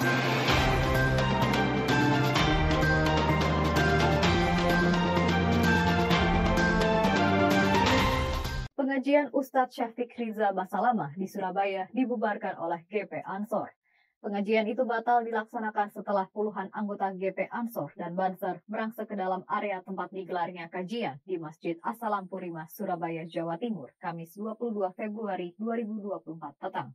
Pengajian Ustadz Syafiq Riza Basalamah di Surabaya dibubarkan oleh GP Ansor. Pengajian itu batal dilaksanakan setelah puluhan anggota GP Ansor dan Banser merangsek ke dalam area tempat digelarnya kajian di Masjid As-Salampurima, Surabaya, Jawa Timur, Kamis 22 Februari 2024 petang.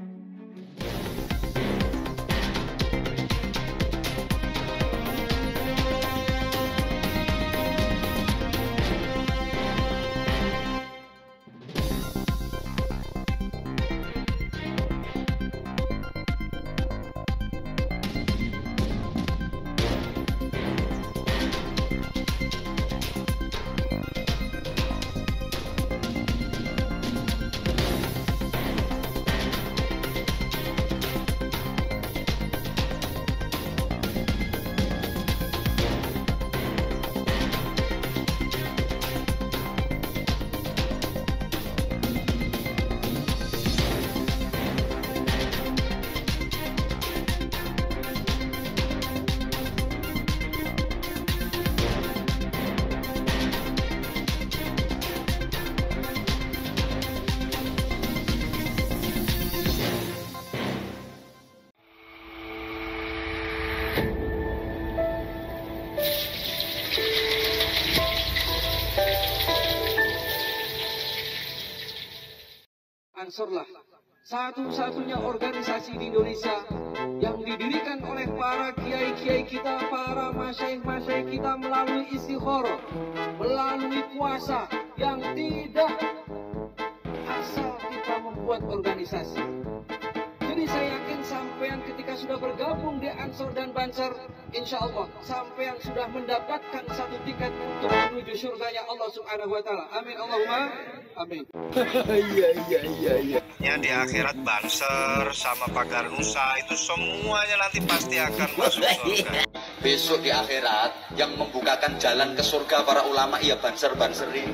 Ansorlah satu-satunya organisasi di Indonesia yang didirikan oleh para kiai-kiai kita, para masyaikh-masyaikh kita melalui istikharah, melalui puasa, yang tidak asal kita membuat organisasi. Jadi saya yakin sampean ketika sudah bergabung di Ansor dan Banser, insya Allah sampean sudah mendapatkan satu tiket untuk menuju surganya Allah Subhanahu Wa Taala. Amin Allahumma amin. Iya. Ya di akhirat Banser sama Pagar Nusa itu semuanya nanti pasti akan masuk surga. Besok di akhirat yang membukakan jalan ke surga para ulama ya Banser ini.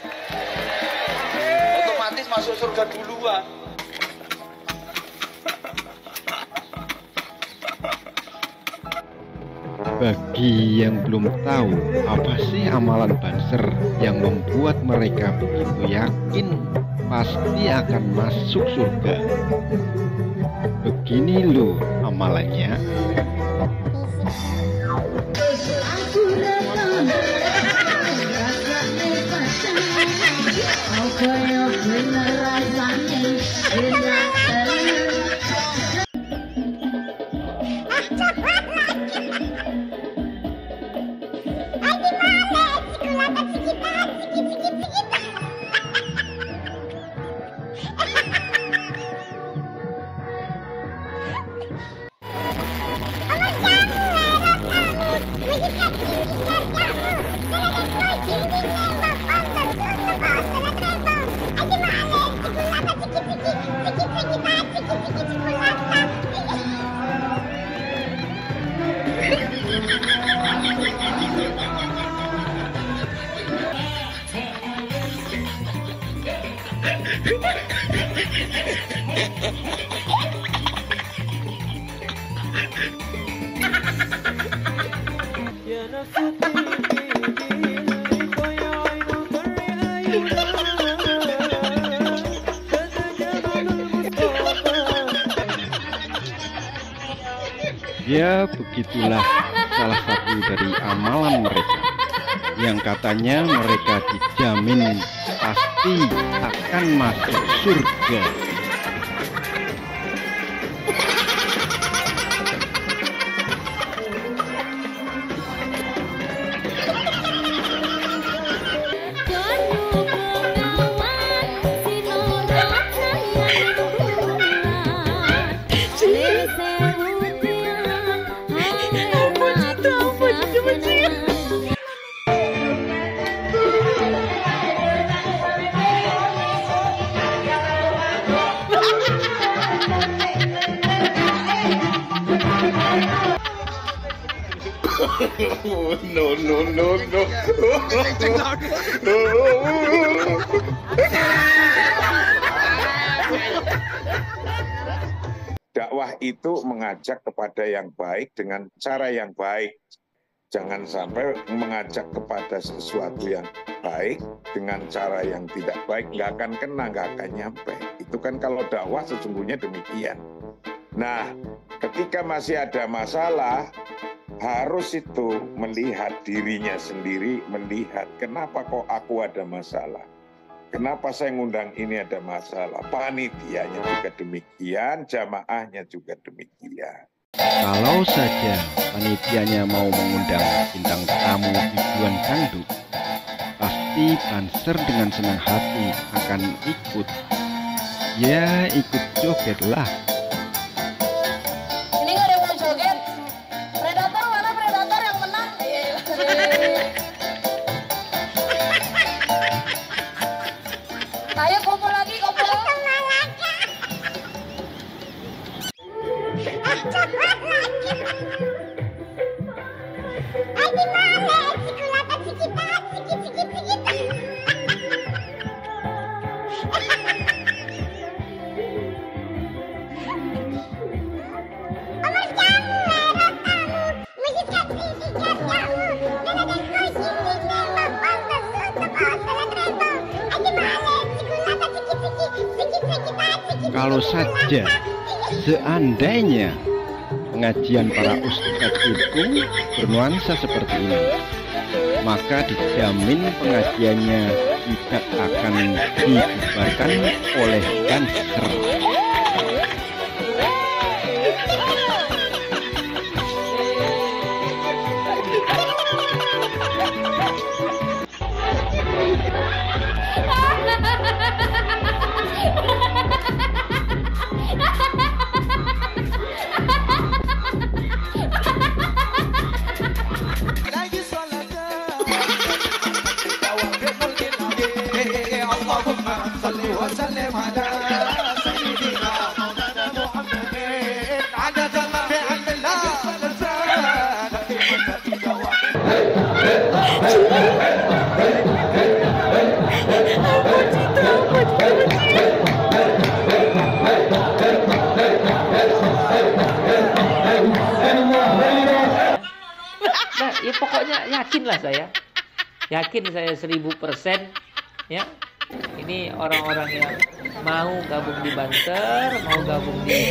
Otomatis masuk surga duluan. Bagi yang belum tahu apa sih amalan Banser yang membuat mereka begitu yakin pasti akan masuk surga, begini loh amalannya. Ya begitulah salah satu dari amalan mereka yang katanya mereka dijamin pasti akan masuk surga. No. dakwah itu mengajak kepada yang baik dengan cara yang baik. Jangan sampai mengajak kepada sesuatu yang baik dengan cara yang tidak baik, nggak akan kena, nggak akan nyampe. Itu kan kalau dakwah sesungguhnya demikian. Nah, ketika masih ada masalah, harus itu melihat dirinya sendiri, melihat kenapa kok aku ada masalah. Kenapa saya ngundang ini ada masalah. Panitianya juga demikian, jamaahnya juga demikian. Kalau saja panitianya mau mengundang bintang tamu tujuan dangdut, pasti Banser dengan senang hati akan ikut. Ya, ikut joget lah. Ini nggak ada mau joget. Predator mana predator yang menang? Ayo kumpul lagi, kumpul. Kalau saja seandainya pengajian para ustadz itu bernuansa seperti ini, maka dijamin pengajiannya tidak akan dibubarkan oleh Banser. Nah, ya pokoknya yakinlah saya 1000% ya. Ini orang-orang yang mau gabung di Banser, mau gabung di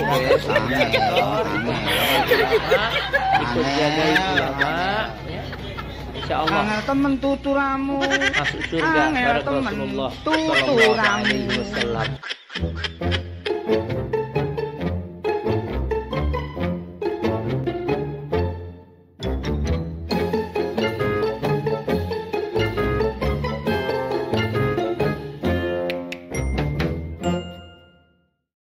ikut jaga ulama, ya. Insya Allah temen tuturamu masuk surga. Rasulullah Sallallahu Alaihi Wasallam.